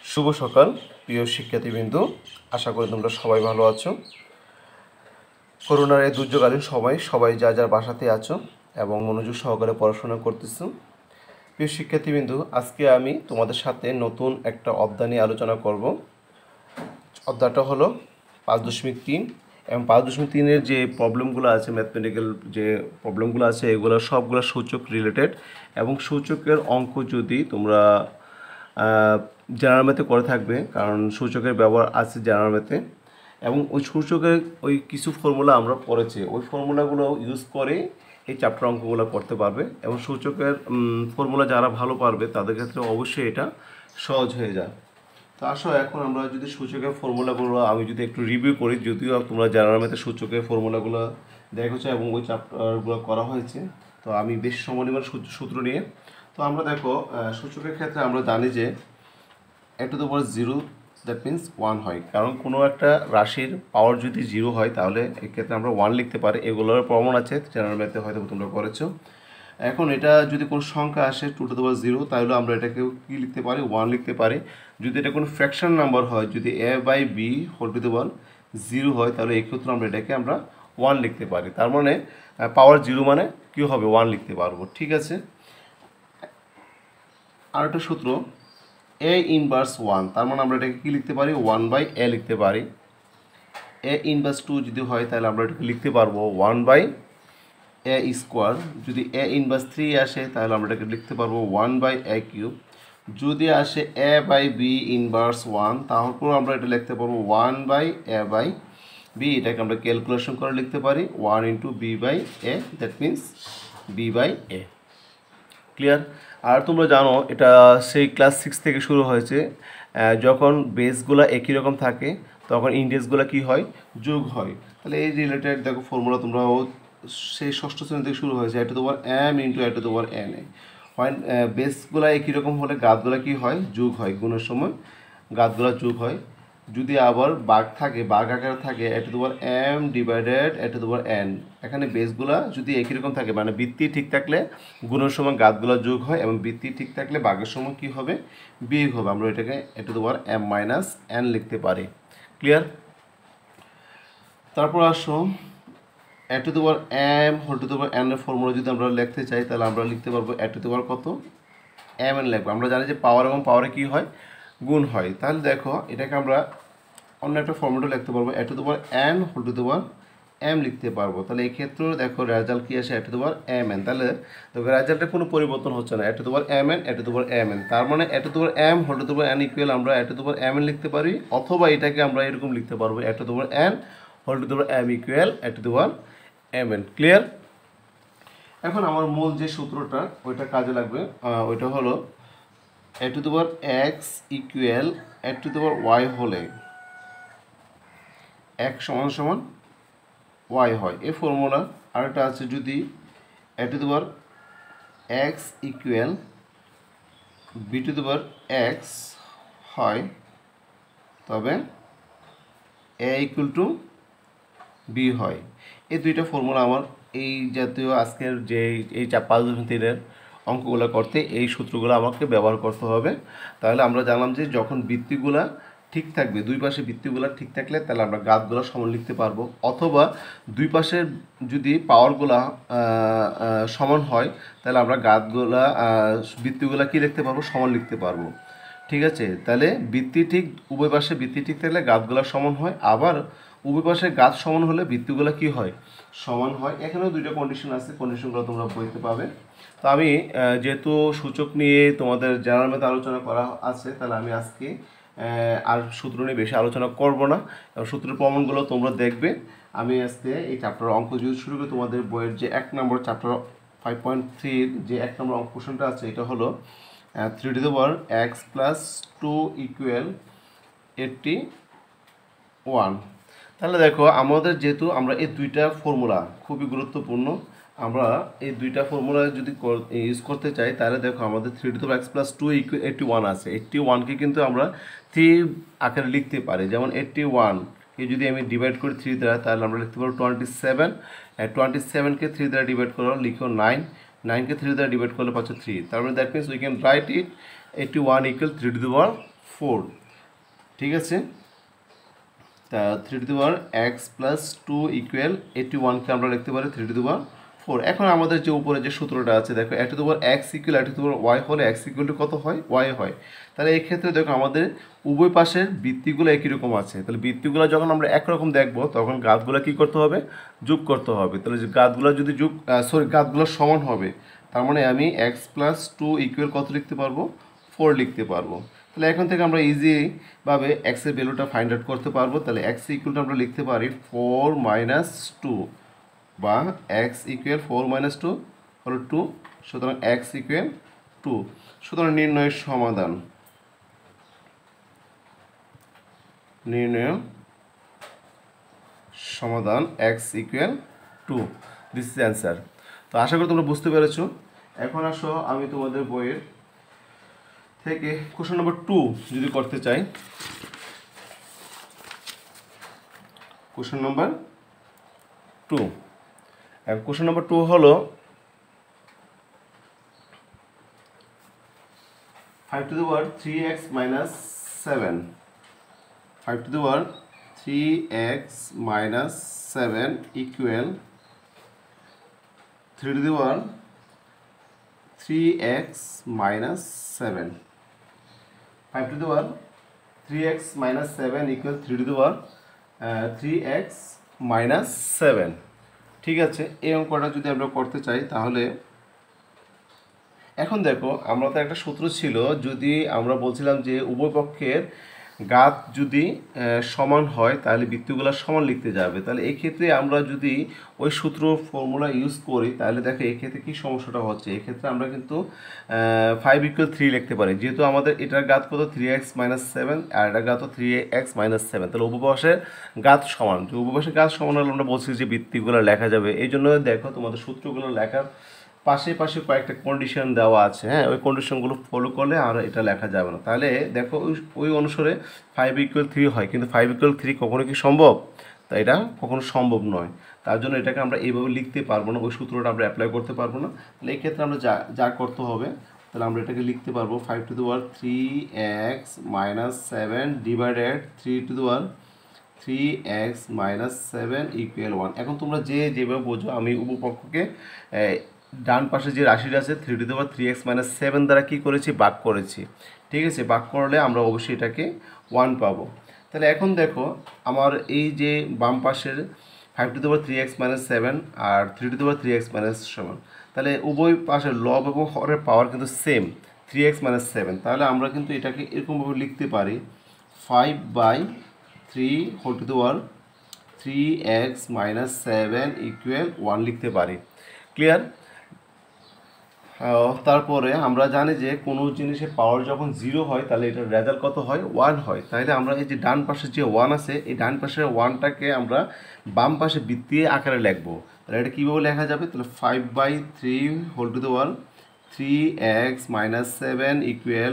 শুভ সকাল প্রিয় শিক্ষার্থীবৃন্দু, আশা করি তোমরা সবাই ভালো আছো। করোনার এই দুর্যোগকালীন সময় সবাই যা যার বাসাতে আছো এবং মনোযোগ সহকারে পড়াশোনা করতেছো। প্রিয় শিক্ষার্থীবৃন্দু, আজকে আমি তোমাদের সাথে নতুন একটা অধ্যায় নিয়ে আলোচনা করব। অধ্যায়টা হলো 5.3 এবং 5.3-এর যে প্রবলেমগুলো আছে, ম্যাথমেটিক্যাল যে প্রবলেমগুলো আছে, এগুলো সবগুলো সূচক রিলেটেড এবং সূচকের অঙ্ক যদি তোমরা জেনারেল ম্যাথে করে থাকবে, কারণ সূচকের ব্যবহার আছে জেনারেল ম্যাথে এবং ওই সূচকের ওই কিছু ফর্মুলা আমরা পড়েছি, ওই ফর্মুলাগুলো ইউজ করে এই চ্যাপ্টার অঙ্কগুলো করতে পারবে এবং সূচকের ফর্মুলা যারা ভালো পারবে তাদের ক্ষেত্রে অবশ্যই এটা সহজ হয়ে যায়। তো আসো এখন আমরা যদি সূচকের ফর্মুলাগুলো আমি যদি একটু রিভিউ করি, যদিও তোমরা জেনারেল ম্যাথে সূচকের ফর্মুলাগুলো দেখেছো এবং ওই চ্যাপ্টারগুলো করা হয়েছে, তো আমি বেশ সমনির্ভর সূত্র নিয়ে। তো আমরা দেখো সূচকের ক্ষেত্রে আমরা জানি যে a⁻0 দ্যাট মিন্স 1 হয়, কারণ কোনো একটা রাশির পাওয়ার যদি 0 হয় তাহলে এক্ষেত্রে আমরা 1 লিখতে পারি। এগুলোর প্রমাণ আছে জেনারেল ম্যাথে, হয়তো তোমরা করেছো। এখন এটা যদি কোনো সংখ্যা আসে 2⁻0 তাহলে আমরা এটাকে কী লিখতে পারি, 1 লিখতে পারি। যদি এটা কোনো ফ্র্যাকশন নাম্বার হয়, যদি a/b⁻0 হয় তাহলে এই ক্ষেত্রে আমরা 1 লিখতে পারি। তার মানে পাওয়ার 0 মানে কী হবে, 1 লিখতে পারবো। ঠিক আছে, আর একটা সূত্র a⁻1, তার মানে আমরা এটাকে কী লিখতে পারি, 1/a লিখতে পারি। a⁻2 যদি হয় তাহলে আমরা এটাকে লিখতে পারবো 1/a²। যদি a⁻3 আসে তাহলে আমরা এটাকে লিখতে পারবো 1/a³। যদি আসে a/b⁻1 তাহলে আমরা এটা লিখতে পারবো 1/a/b। এটাকে আমরা ক্যালকুলেশন করে লিখতে পারি 1 × b/a, that means b/a। Clear? আর তোমরা জানো এটা সেই ক্লাস 6 থেকে শুরু হয়েছে। যখন বেসগুলো একই রকম থাকে তখন ইন্ডেক্সগুলো কী হয়, যোগ হয়। তাহলে এই রিলেটেড দেখো ফর্মুলা তোমরাও সেই ষষ্ঠ শ্রেণী থেকে শুরু হয়েছে, a⁻m × a⁻n। হয় বেসগুলো একই রকম হলে ঘাতগুলো কী হয়, যোগ হয়, গুণের সময় ঘাতগুলো যোগ হয়। যদি আবার বাঘ থাকে, বাঘ আকারে থাকে a⁻m/a⁻n, এখানে বেসগুলো যদি একই রকম থাকে মানে বৃত্তি ঠিক থাকলে গুণের সময় ঘাতগুলো যোগ হয় এবং বৃত্তি ঠিক থাকলে বাঘের সময় কী হবে, বিয়োগ হবে। আমরা এটাকে a⁻m-n লিখতে পারি। ক্লিয়ার? তারপর আসো a⁻m⁴n এর ফর্মুলা যদি আমরা লিখতে চাই তাহলে আমরা লিখতে পারবো কত, mn লিখবো। আমরা জানি যে পাওয়ার এবং পাওয়ারে কী হয়, গুণ হয়। তাহলে দেখো এটাকে আমরা অন্য একটা ফর্মুলা লিখতে পারবো a⁻n⁴m লিখতে পারবো। তাহলে এই ক্ষেত্রেও দেখো রেজাল্ট কী আসে a⁻mn। তাহলে দেখো রেজাল্টে কোনো পরিবর্তন হচ্ছে না, a⁻mn। তার মানে a⁻m⁴n ইকুয়াল আমরা a⁻mn লিখতে পারি, অথবা এটাকে আমরা এরকম লিখতে পারবো a⁻n⁴m ইকুয়াল a⁻mn। ক্লিয়ার? এখন আমার মূল যে সূত্রটা ওইটা কাজে লাগবে, ওইটা হলো a⁻x ইকুয়াল a⁻y হলে x = y হয়, এই ফর্মুলা। আরেকটা আছে যদি a⁻x ইকুয়াল b⁻x হয় তবে a = b হয়। এই দুইটা ফর্মুলা আমার এই জাতীয় আজকের যে এই 5.3-এর অঙ্কগুলো করতে এই সূত্রগুলো আমাকে ব্যবহার করতে হবে। তাহলে আমরা জানলাম যে যখন বৃত্তিগুলা ঠিক থাকবে, দুই পাশে বৃত্তিগুলো ঠিক থাকলে তাহলে আমরা ঘাতগুলো সমান লিখতে পারবো, অথবা দুই পাশের যদি পাওয়ারগুলা সমান হয় তাহলে আমরা ঘাতগুলা বৃত্তিগুলা কী লিখতে পারবো, সমান লিখতে পারবো। ঠিক আছে, তাহলে বৃত্তি ঠিক, উভয় পাশে বৃত্তি ঠিক থাকলে ঘাতগুলো সমান হয়, আবার উভয় পাশে ঘাত সমান হলে বৃত্তিগুলো কী হয়, সমান হয়। এখানেও দুইটা কন্ডিশন আছে, কন্ডিশনগুলো তোমরা বইতে পাবে। তো আমি যেহেতু সূচক নিয়ে তোমাদের জেনারেল ম্যাথে আলোচনা করা আছে, তাহলে আমি আজকে আর সূত্র নিয়ে বেশি আলোচনা করব না। সূত্রের প্রমাণগুলো তোমরা দেখবে। আমি আজকে এই চ্যাপ্টার অঙ্ক যদি শুরু করি, তোমাদের বইয়ের যে 1 নম্বর চ্যাপ্টার 5.3 যে 1 নম্বর অঙ্ক কোশ্চেনটা আছে, এটা হলো 3x+2 ইকুয়াল 81। তাহলে দেখো আমাদের যেহেতু আমরা এই দুইটা ফর্মুলা খুবই গুরুত্বপূর্ণ, আমরা এই দুইটা ফর্মুলা যদি ইউজ করতে চাই তাহলে দেখো আমাদের 3x+2 = 81 আছে। 81কে কিন্তু আমরা 3 আকারে লিখতে পারি, যেমন 81কে যদি আমি ডিভাইড করি 3 দ্বারা তাহলে আমরা লিখতে পারবো 27। 27কে 3 দ্বারা ডিভাইড করো, লিখো 9। 9কে 3 দ্বারা ডিভাইড করলে পাচ্ছ 3। তার মানে that means we can write it 81 = 3⁴। 4, ঠিক আছে। তা 3x প্লাস 2 ইকুয়াল 81কে আমরা লিখতে পারি 3/4। এখন আমাদের যে উপরে যে সূত্রটা আছে দেখো, x ইকুয়াল y হলে x ইকুয়াল টু কত হয়, y হয়। তাহলে এই ক্ষেত্রে দেখো আমাদের উভয় পাশের বৃত্তিগুলো একই রকম আছে, তাহলে বৃত্তিগুলো যখন আমরা একরকম দেখবো তখন ঘাতগুলো কী করতে হবে, যোগ করতে হবে। তাহলে যে ঘাতগুলো যদি ঘাতগুলো সমান হবে, তার মানে আমি x প্লাস 2 ইকুয়াল কত লিখতে পারবো, 4 লিখতে পারবো। তাহলে এখন থেকে আমরা ইজিভাবে x এর ভ্যালুটা ফাইন্ড আউট করতে পারবো। তাহলে x ইকুয়ালটা আমরা লিখতে পারি 4 - 2, বা x ইকুয়াল 4 - 2 হলো 2, সুতরাং x ইকুয়াল 2। সুতরাং নির্ণয়ের সমাধান, x equal 2, this is answer. তো আশা করি তোমরা বুঝতে পেরেছো। এখন আসো আমি তোমাদের বইয়ের থেকে কোশ্চেন নম্বর 2 যদি করতে চাই, কোশ্চেন নম্বর 2। কোশ্চেন নম্বর 2 হলো 5^3x - 7, 5^3x - 7 equal 3^3x - 7, 5^3x - 7 equal 3^3x - 7। ঠিক আছে, এই অঙ্কটা যদি আমরা করতে চাই তাহলে এখন দেখো, আমরা তো একটা সূত্র ছিল, যদি আমরা বলছিলাম যে উভয় পক্ষের ঘাত যদি সমান হয় তাহলে বৃত্তগুলো সমান লিখতে যাবে। তাহলে এই ক্ষেত্রে আমরা যদি ওই সূত্র ফর্মুলা ইউজ করি তাহলে দেখো এক্ষেত্রে কী সমস্যাটা হচ্ছে। এক্ষেত্রে আমরা কিন্তু 5 = 3 লিখতে পারি, যেহেতু আমাদের এটার ঘাত কত 3x - 7 আর এটার ঘাত 3x - 7, তাহলে উভয়পাশের ঘাত সমান। তো উভয়পাশের ঘাত সমান হলে আমরা বলছি যে বৃত্তিগুলো লেখা যাবে। এই জন্য দেখো তোমাদের সূত্রগুলো লেখার পাশে পাশে কয়েকটা কন্ডিশন দেওয়া আছে, হ্যাঁ, ওই কন্ডিশনগুলো ফলো করলে আর এটা লেখা যাবে না। তাহলে দেখো ওই অনুসারে 5 = 3 হয়, কিন্তু 5 = 3 কখনো কি সম্ভব? তা এটা কখনো সম্ভব নয়। তার জন্য এটাকে আমরা এইভাবে লিখতে পারবো না, ওই সূত্রটা আমরা অ্যাপ্লাই করতে পারবো না। তাহলে এই ক্ষেত্রে আমরা যা করতে হবে, তাহলে আমরা এটাকে লিখতে পারবো 5^3x - 7 ডিভাইডেড 3^3x - 7 ইকুয়াল 1। এখন তোমরা যেভাবে বোঝো, আমি উপপক্ষকে ডান পাশে যে রাশিটা আছে 3^3x - 7 দ্বারা কী করেছি, ভাগ করেছি। ঠিক আছে, ভাগ করলে আমরা অবশ্যই এটাকে 1 পাবো। তাহলে এখন দেখো আমার এই যে বাম পাশের 5^3x - 7 আর 3^3x - 7, তাহলে উভয় পাশের লব এবং হরের পাওয়ার কিন্তু সেম 3x - 7। তাহলে আমরা কিন্তু এটাকে এরকমভাবে লিখতে পারি 5/3 - 7 ইকুয়াল 1 লিখতে পারি। ক্লিয়ার? তারপরে আমরা জানি যে কোনো জিনিসের পাওয়ার যখন 0 হয় তাহলে এটার রেজাল্ট কত হয়, 1 হয়। তাহলে আমরা এই যে ডান পাশে যে 1 আছে, এই ডান পাশের 1টাকে আমরা বাম পাশে বৃত্তি আকারে লিখবো। তাহলে এটা কীভাবে লেখা যাবে, তাহলে 5/3 3x - 7 ইকুয়াল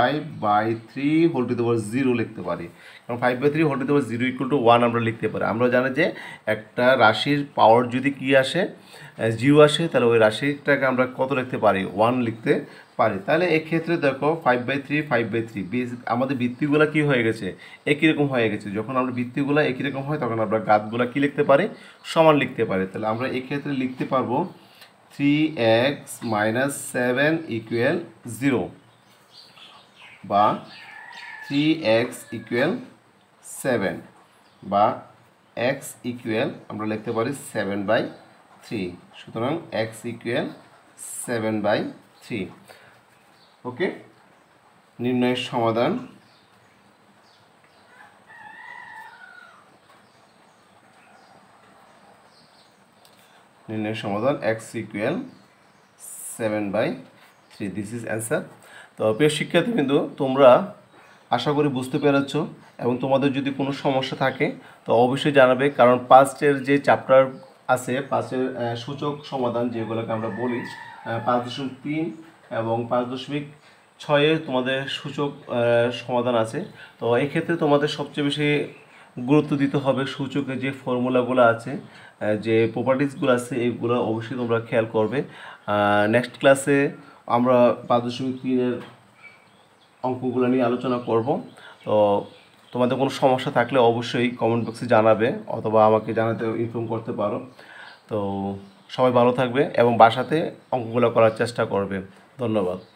5/3 লিখতে পারি। কারণ 5/3 ইকুয়াল টু 1 আমরা লিখতে পারি। আমরা জানি যে একটা রাশির পাওয়ার যদি কী আসে, 0 আসে, তাহলে ওই রাশিটাকে আমরা কত লিখতে পারি, 1 লিখতে পারি। তাহলে এক্ষেত্রে দেখো 5/3 আমাদের বৃত্তিগুলো কী হয়ে গেছে, একই রকম হয়ে গেছে। যখন আমরা বৃত্তিগুলো একই রকম হয় তখন আমরা ঘাতগুলো কী লিখতে পারি, সমান লিখতে পারি। তাহলে আমরা এক্ষেত্রে লিখতে পারবো 3x - 7 ইকুয়াল 0, বা 3x ইকুয়াল 7, বা x ইকুয়াল আমরা লিখতে পারি 7/3। সুতরাং x ইকুয়াল 7/3। ওকে, নির্ণয়ের সমাধান, x equal 7/3, this is answer. তো প্রিয় শিক্ষার্থীবৃন্দ, তোমরা আশা করি বুঝতে পেরেছ, এবং তোমাদের যদি কোনো সমস্যা থাকে তো অবশ্যই জানাবে। কারণ পাস্টের যে চ্যাপ্টার আছে, পাস্টের সূচক সমাধান যেগুলোকে আমরা বলি 5.3 এবং 5.6 তোমাদের সূচক সমাধান আছে। তো এক্ষেত্রে তোমাদের সবচেয়ে বেশি গুরুত্ব দিতে হবে সূচকের যে ফর্মুলাগুলো আছে, যে প্রপার্টিসগুলো আছে, এগুলো অবশ্যই তোমরা খেয়াল করবে। নেক্সট ক্লাসে আমরা 5.3-এর অঙ্কগুলো নিয়ে আলোচনা করব। তো তোমাদের কোনো সমস্যা থাকলে অবশ্যই কমেন্ট বক্সে জানাবে অথবা আমাকে জানাতে ইনফর্ম করতে পারো। তো সবাই ভালো থাকবে এবং বাসাতে অঙ্কগুলো করার চেষ্টা করবে। ধন্যবাদ।